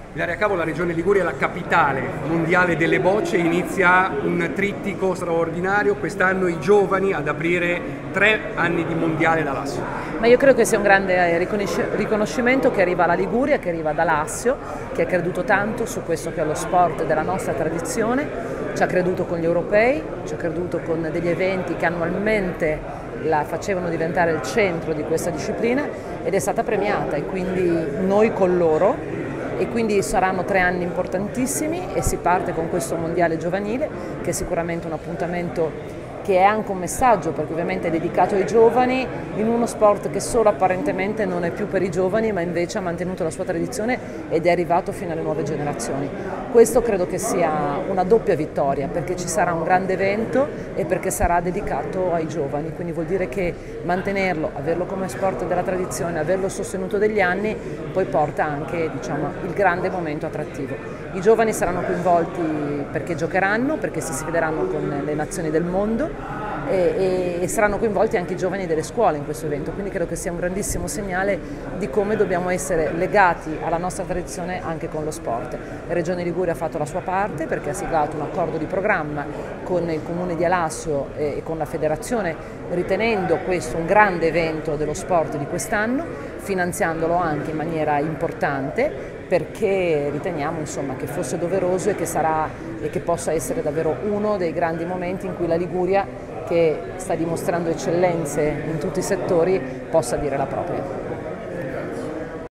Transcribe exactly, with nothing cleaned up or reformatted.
Ilaria Cavo, la regione Liguria è la capitale mondiale delle bocce, inizia un trittico straordinario, quest'anno i giovani ad aprire tre anni di mondiale da Lassio. Ma io credo che sia un grande riconoscimento che arriva alla Liguria, che arriva da Lassio, che ha creduto tanto su questo che è lo sport della nostra tradizione, ci ha creduto con gli europei, ci ha creduto con degli eventi che annualmente la facevano diventare il centro di questa disciplina ed è stata premiata e quindi noi con loro. E quindi saranno tre anni importantissimi e si parte con questo mondiale giovanile che è sicuramente un appuntamento che è anche un messaggio, perché ovviamente è dedicato ai giovani in uno sport che solo apparentemente non è più per i giovani, ma invece ha mantenuto la sua tradizione ed è arrivato fino alle nuove generazioni. Questo credo che sia una doppia vittoria, perché ci sarà un grande evento e perché sarà dedicato ai giovani, quindi vuol dire che mantenerlo, averlo come sport della tradizione, averlo sostenuto degli anni, poi porta anche, diciamo, il grande momento attrattivo. I giovani saranno coinvolti perché giocheranno, perché si sfideranno con le nazioni del mondo e, e, e saranno coinvolti anche i giovani delle scuole in questo evento, quindi credo che sia un grandissimo segnale di come dobbiamo essere legati alla nostra tradizione anche con lo sport. La Regione Liguria ha fatto la sua parte perché ha siglato un accordo di programma con il Comune di Alassio e, e con la Federazione, ritenendo questo un grande evento dello sport di quest'anno, finanziandolo anche in maniera importante, perché riteniamo insomma, che fosse doveroso e che, sarà, e che possa essere davvero uno dei grandi momenti in cui la Liguria, che sta dimostrando eccellenze in tutti i settori, possa dire la propria.